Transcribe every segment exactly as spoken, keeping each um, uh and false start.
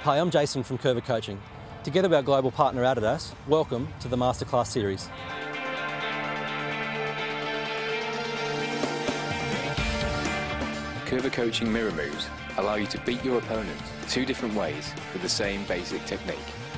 Hi, I'm Jason from Curva Coaching. Together with our global partner Adidas, welcome to the Masterclass series. Curva Coaching mirror moves allow you to beat your opponent two different ways with the same basic technique.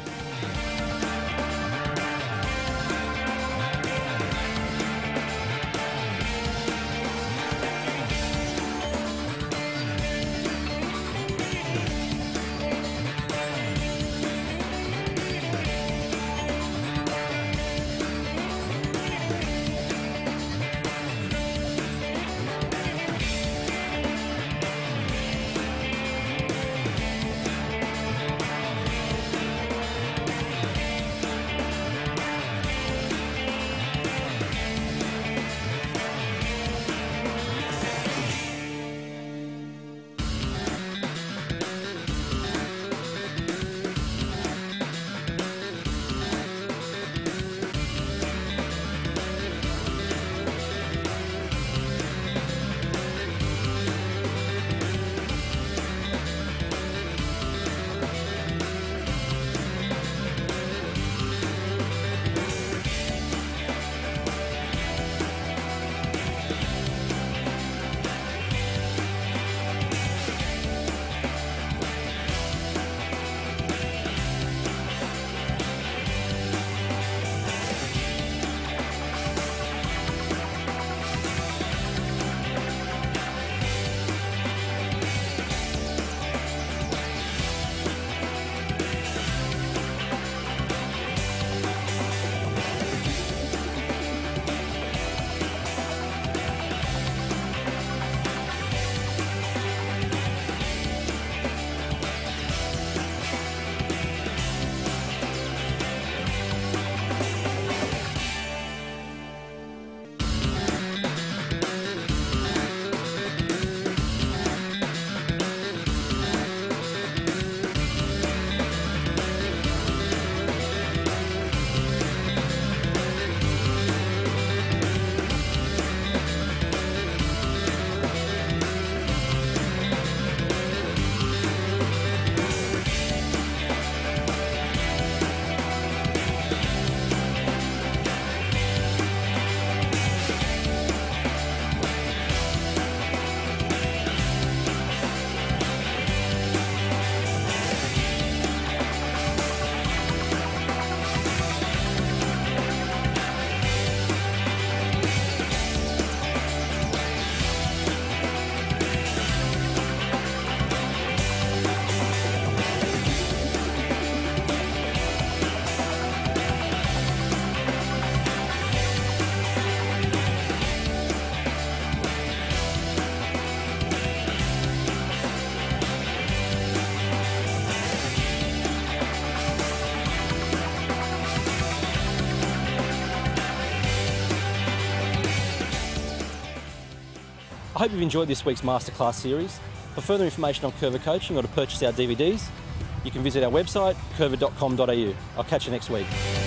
I hope you've enjoyed this week's Masterclass series. For further information on Curva Coaching or to purchase our D V Ds, you can visit our website, curva dot com dot A U. I'll catch you next week.